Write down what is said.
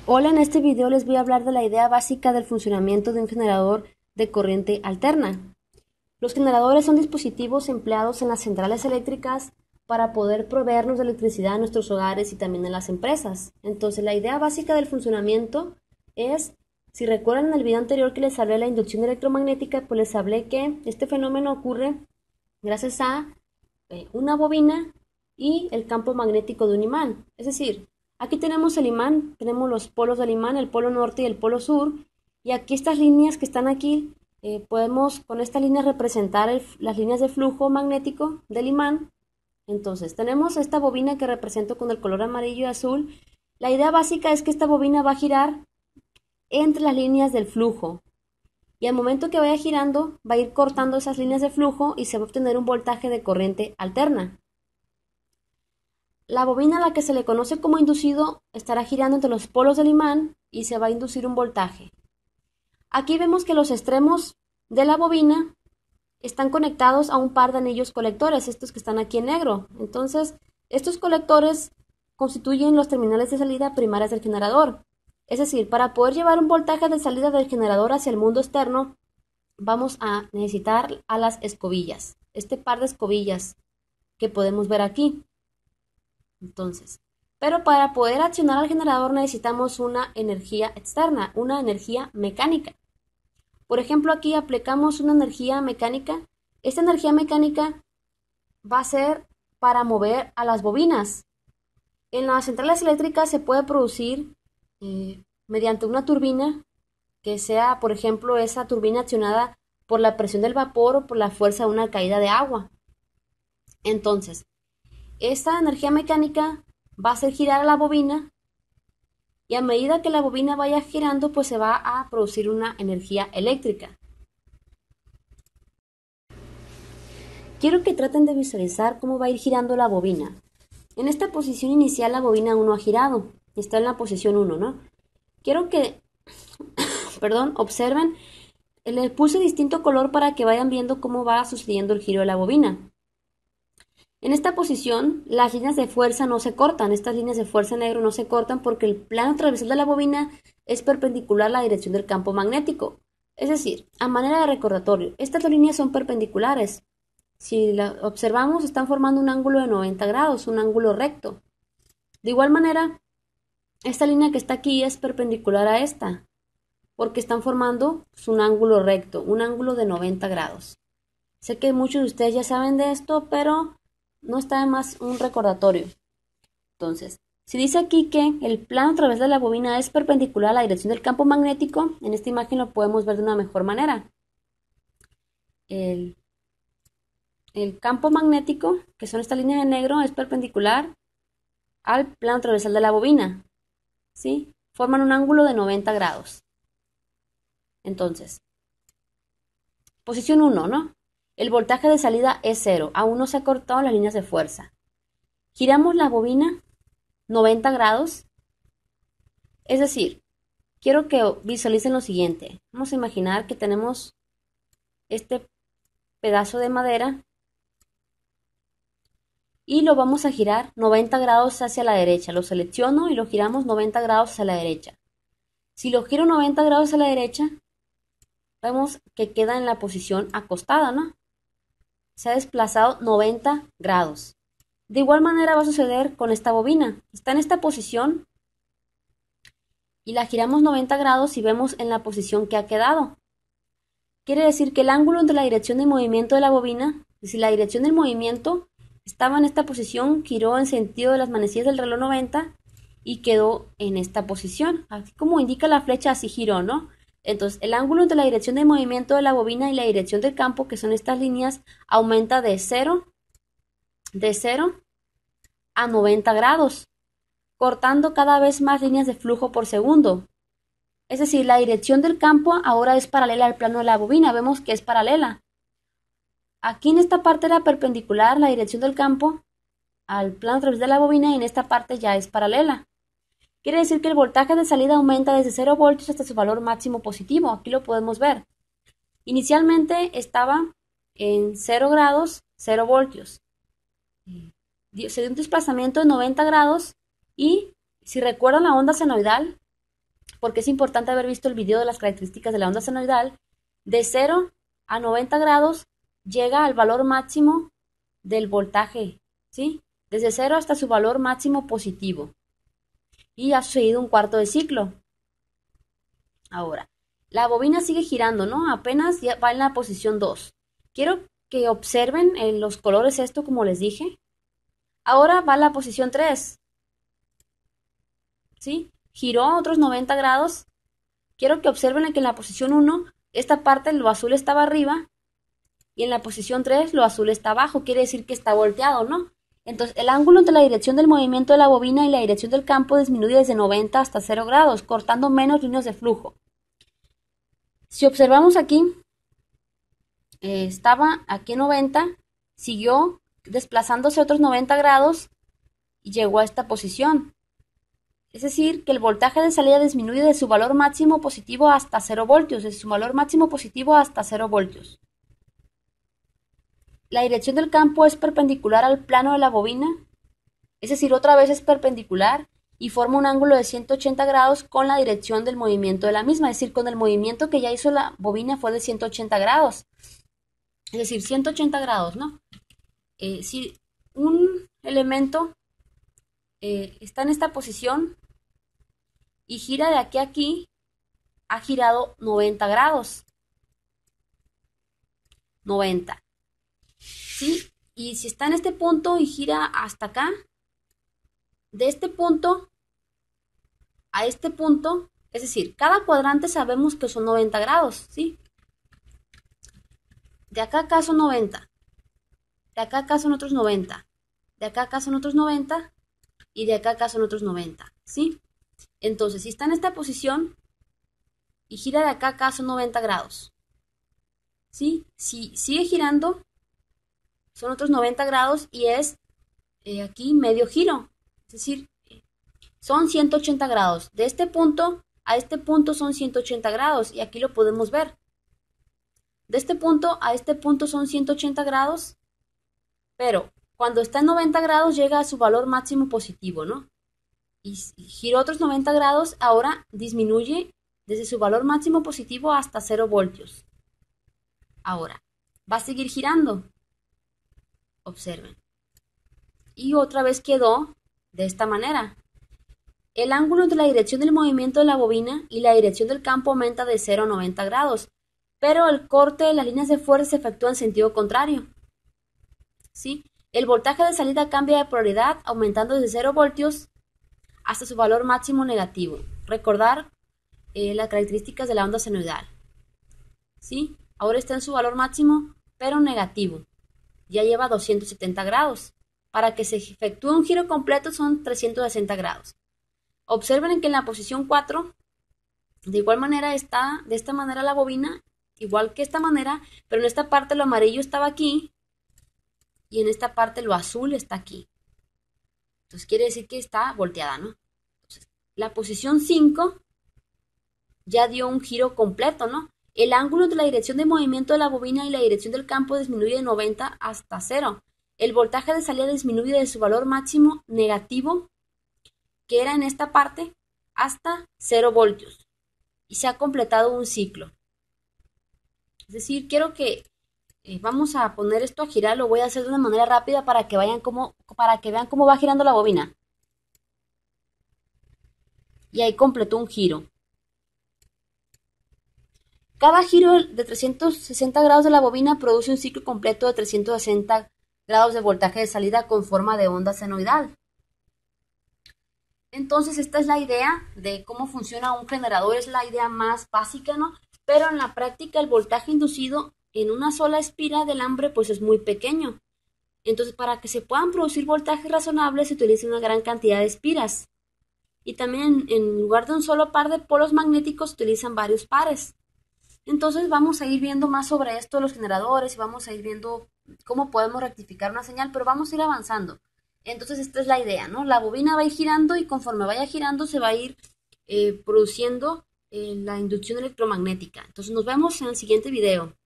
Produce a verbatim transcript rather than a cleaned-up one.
Hola, en este video les voy a hablar de la idea básica del funcionamiento de un generador de corriente alterna. Los generadores son dispositivos empleados en las centrales eléctricas para poder proveernos de electricidad a nuestros hogares y también en las empresas. Entonces, la idea básica del funcionamiento es, si recuerdan en el video anterior que les hablé de la inducción electromagnética, pues les hablé que este fenómeno ocurre gracias a eh, una bobina y el campo magnético de un imán. Es decir, aquí tenemos el imán, tenemos los polos del imán, el polo norte y el polo sur, y aquí estas líneas que están aquí, eh, podemos con estas líneas representar el, las líneas de flujo magnético del imán. Entonces, tenemos esta bobina que represento con el color amarillo y azul. La idea básica es que esta bobina va a girar entre las líneas del flujo, y al momento que vaya girando, va a ir cortando esas líneas de flujo y se va a obtener un voltaje de corriente alterna. La bobina a la que se le conoce como inducido estará girando entre los polos del imán y se va a inducir un voltaje. Aquí vemos que los extremos de la bobina están conectados a un par de anillos colectores, estos que están aquí en negro. Entonces, estos colectores constituyen los terminales de salida primarias del generador. Es decir, para poder llevar un voltaje de salida del generador hacia el mundo externo, vamos a necesitar a las escobillas, este par de escobillas que podemos ver aquí. Entonces, pero para poder accionar al generador necesitamos una energía externa, una energía mecánica. Por ejemplo, aquí aplicamos una energía mecánica. Esta energía mecánica va a ser para mover a las bobinas. En las centrales eléctricas se puede producir eh, mediante una turbina que sea, por ejemplo, esa turbina accionada por la presión del vapor o por la fuerza de una caída de agua. Entonces, esta energía mecánica va a hacer girar a la bobina, y a medida que la bobina vaya girando, pues se va a producir una energía eléctrica. Quiero que traten de visualizar cómo va a ir girando la bobina. En esta posición inicial la bobina aún no ha girado, está en la posición uno, ¿no? Quiero que, perdón, observen, le puse distinto color para que vayan viendo cómo va sucediendo el giro de la bobina. En esta posición, las líneas de fuerza no se cortan, estas líneas de fuerza en negro no se cortan porque el plano transversal de la bobina es perpendicular a la dirección del campo magnético. Es decir, a manera de recordatorio, estas dos líneas son perpendiculares. Si la observamos, están formando un ángulo de noventa grados, un ángulo recto. De igual manera, esta línea que está aquí es perpendicular a esta, porque están formando un ángulo recto, un ángulo de noventa grados. Sé que muchos de ustedes ya saben de esto, pero no está de más un recordatorio. Entonces, si dice aquí que el plano a través de la bobina es perpendicular a la dirección del campo magnético, en esta imagen lo podemos ver de una mejor manera. El, el campo magnético, que son estas líneas de negro, es perpendicular al plano transversal de la bobina, ¿sí? Forman un ángulo de noventa grados. Entonces, posición uno, ¿no? El voltaje de salida es cero, aún no se han cortado las líneas de fuerza. Giramos la bobina noventa grados, es decir, quiero que visualicen lo siguiente. Vamos a imaginar que tenemos este pedazo de madera y lo vamos a girar noventa grados hacia la derecha. Lo selecciono y lo giramos noventa grados hacia la derecha. Si lo giro noventa grados hacia la derecha, vemos que queda en la posición acostada, ¿no? Se ha desplazado noventa grados. De igual manera va a suceder con esta bobina. Está en esta posición y la giramos noventa grados y vemos en la posición que ha quedado. Quiere decir que el ángulo entre la dirección de movimiento de la bobina, si la dirección del movimiento estaba en esta posición, giró en sentido de las manecillas del reloj noventa y quedó en esta posición. Así como indica la flecha, así giró, ¿no? Entonces, el ángulo entre la dirección de movimiento de la bobina y la dirección del campo, que son estas líneas, aumenta de cero, de cero a noventa grados, cortando cada vez más líneas de flujo por segundo. Es decir, la dirección del campo ahora es paralela al plano de la bobina, vemos que es paralela. Aquí en esta parte era perpendicular la dirección del campo al plano a través de la bobina y en esta parte ya es paralela. Quiere decir que el voltaje de salida aumenta desde cero voltios hasta su valor máximo positivo. Aquí lo podemos ver. Inicialmente estaba en cero grados, cero voltios. Se dio un desplazamiento de noventa grados y, si recuerdan la onda senoidal, porque es importante haber visto el video de las características de la onda senoidal. De cero a noventa grados llega al valor máximo del voltaje, ¿sí? Desde cero hasta su valor máximo positivo. Y ha sucedido un cuarto de ciclo. Ahora, la bobina sigue girando, ¿no? Apenas ya va en la posición dos. Quiero que observen en los colores esto como les dije. Ahora va a la posición tres. ¿Sí? Giró otros noventa grados. Quiero que observen que en la posición uno, esta parte, lo azul estaba arriba, y en la posición tres, lo azul está abajo. Quiere decir que está volteado, ¿no? Entonces, el ángulo entre la dirección del movimiento de la bobina y la dirección del campo disminuye desde noventa hasta cero grados, cortando menos líneas de flujo. Si observamos aquí, eh, estaba aquí en noventa, siguió desplazándose otros noventa grados y llegó a esta posición. Es decir, que el voltaje de salida disminuye de su valor máximo positivo hasta cero voltios, de su valor máximo positivo hasta cero voltios. La dirección del campo es perpendicular al plano de la bobina, es decir, otra vez es perpendicular y forma un ángulo de ciento ochenta grados con la dirección del movimiento de la misma, es decir, con el movimiento que ya hizo la bobina fue de ciento ochenta grados. Es decir, ciento ochenta grados, ¿no? Eh, si un elemento eh, está en esta posición y gira de aquí a aquí, ha girado noventa grados. noventa. ¿Sí? Y si está en este punto y gira hasta acá, de este punto a este punto, es decir, cada cuadrante sabemos que son noventa grados, ¿sí? De acá a acá son noventa, de acá a acá son otros noventa, de acá a acá son otros noventa y de acá a acá son otros noventa, ¿sí? Entonces, si está en esta posición y gira de acá a acá son noventa grados, ¿sí? Si sigue girando, son otros noventa grados y es eh, aquí medio giro, es decir, son ciento ochenta grados. De este punto a este punto son ciento ochenta grados y aquí lo podemos ver. De este punto a este punto son ciento ochenta grados, pero cuando está en noventa grados llega a su valor máximo positivo, ¿no? Y giró otros noventa grados, ahora disminuye desde su valor máximo positivo hasta cero voltios. Ahora, va a seguir girando. Observen. Y otra vez quedó de esta manera. El ángulo entre la dirección del movimiento de la bobina y la dirección del campo aumenta de cero a noventa grados, pero el corte de las líneas de fuerza se efectúa en sentido contrario. ¿Sí? El voltaje de salida cambia de polaridad, aumentando desde cero voltios hasta su valor máximo negativo. Recordar eh, las características de la onda senoidal. ¿Sí? Ahora está en su valor máximo, pero negativo. Ya lleva doscientos setenta grados. Para que se efectúe un giro completo son trescientos sesenta grados. Observen que en la posición cuatro, de igual manera está de esta manera la bobina, igual que esta manera, pero en esta parte lo amarillo estaba aquí y en esta parte lo azul está aquí. Entonces quiere decir que está volteada, ¿no? Entonces, la posición cinco ya dio un giro completo, ¿no? El ángulo entre la dirección de movimiento de la bobina y la dirección del campo disminuye de noventa hasta cero. El voltaje de salida disminuye de su valor máximo negativo, que era en esta parte, hasta cero voltios. Y se ha completado un ciclo. Es decir, quiero que eh, vamos a poner esto a girar, lo voy a hacer de una manera rápida para que vayan como, para que vean cómo va girando la bobina. Y ahí completó un giro. Cada giro de trescientos sesenta grados de la bobina produce un ciclo completo de trescientos sesenta grados de voltaje de salida con forma de onda senoidal. Entonces, esta es la idea de cómo funciona un generador, es la idea más básica, ¿no? Pero en la práctica el voltaje inducido en una sola espira de alambre pues es muy pequeño. Entonces, para que se puedan producir voltajes razonables se utiliza una gran cantidad de espiras. Y también en lugar de un solo par de polos magnéticos se utilizan varios pares. Entonces vamos a ir viendo más sobre esto de los generadores y vamos a ir viendo cómo podemos rectificar una señal, pero vamos a ir avanzando. Entonces esta es la idea, ¿no? La bobina va a ir girando y conforme vaya girando se va a ir eh, produciendo eh, la inducción electromagnética. Entonces nos vemos en el siguiente video.